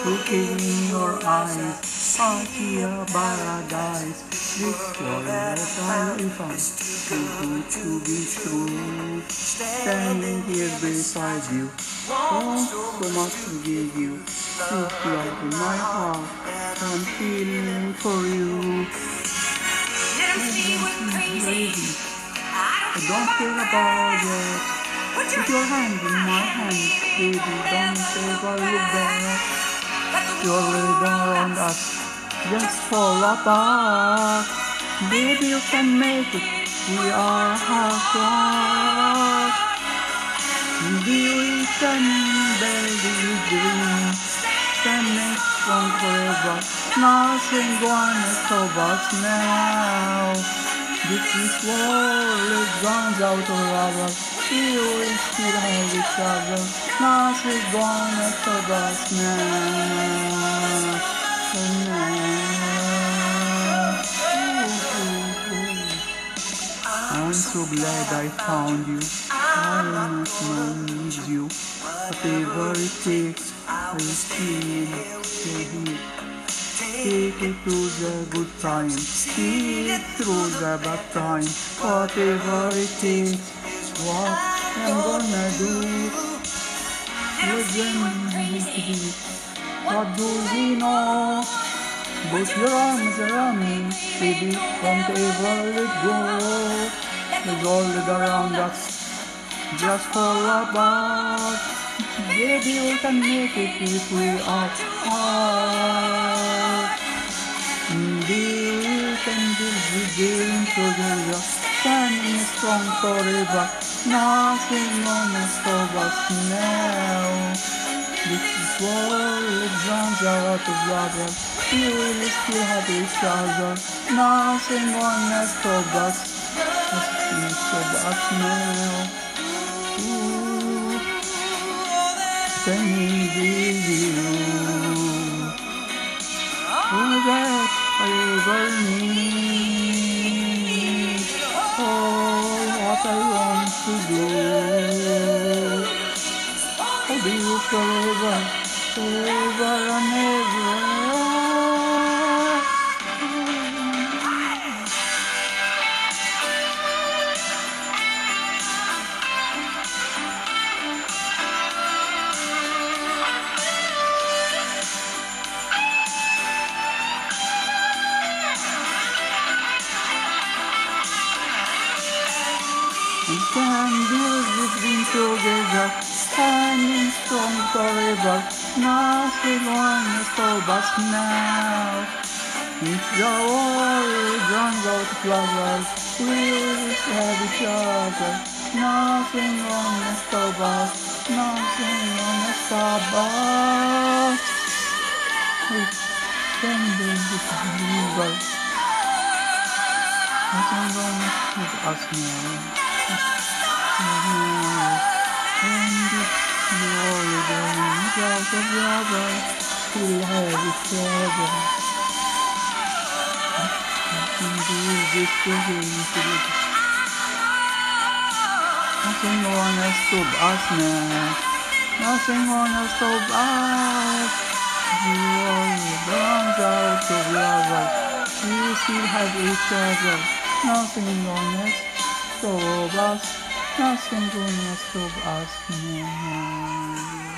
look in your eyes, party a paradise. This world that I found, too good to be true. Standing here beside you, oh, so much to give you. This love in my heart, I'm feeling for you. I don't care about it. Put your hand in my hand, baby, don't ever look back. You're laid around us, just fall apart. Baby, you can make it, we are half-heart. Maybe we can build this dream, standing strong forever. Nothing gonna stop us now. This is world runs out of rubber. We will still have each other. Nothing gonna stop us now. I'm so glad I found you. I must need you. Whatever it takes, I will still stay here. Take it to the good time, see it through the bad time. Whatever it takes, what I'm gonna do. Listen, what do we know? Put your arms around me, baby, don't ever let go. There's all around us, just fall apart. Baby, we can make it if we are hard. Maybe we can build the game together, standing strong forever. Nothing gonna stop us now. This is world runs out of rubber. We will still have each other. Nothing gonna stop us. Nothing stop us now. Standing with you, all that I ever need, all what I want to do. I'll be with forever, forever and ever. We can build this dream together, standing strong forever. Nothing gonna stop us now. If the world runs out of lovers, we'll have each other. Nothing gonna stop us. Nothing gonna stop us. We can build this dream. Nothing gonna stop us now. And if you're going out of rubber, we'll have each other. I can do this together. Nothing gonna stop us now. Nothing gonna stop us. The world runs out of rubber. We still have each other. Nothing gonna stop us. Nothing gonna stop us now.